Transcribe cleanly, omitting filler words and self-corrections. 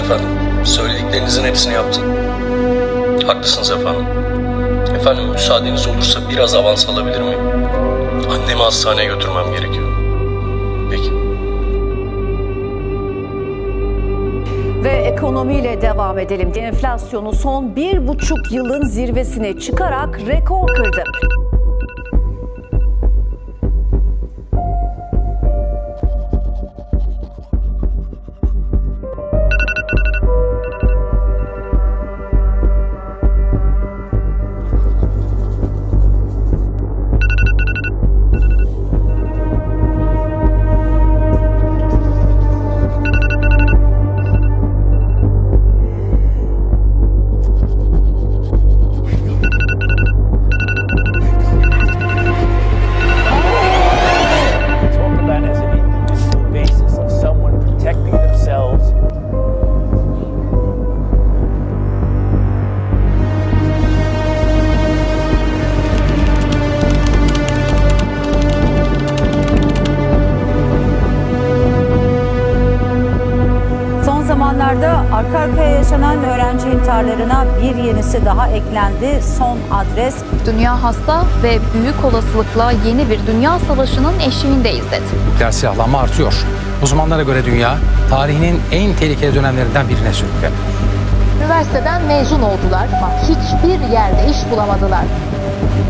efendim. Söylediklerinizin hepsini yaptım. Haklısınız efendim. Efendim müsaadeniz olursa biraz avans alabilir miyim? Annemi hastaneye götürmem gerekiyor. Peki. Ve ekonomiyle devam edelim. Enflasyonu son 1,5 yılın zirvesine çıkarak rekor kırdı. Arka arkaya yaşanan öğrenci intiharlarına bir yenisi daha eklendi. Son adres. Dünya hasta ve büyük olasılıkla yeni bir dünya savaşının eşiğindeyiz dedi. Nükleer silahlanma artıyor. Uzmanlara göre dünya tarihinin en tehlikeli dönemlerinden birine sürükleniyor. Üniversiteden mezun oldular ama hiçbir yerde iş bulamadılar.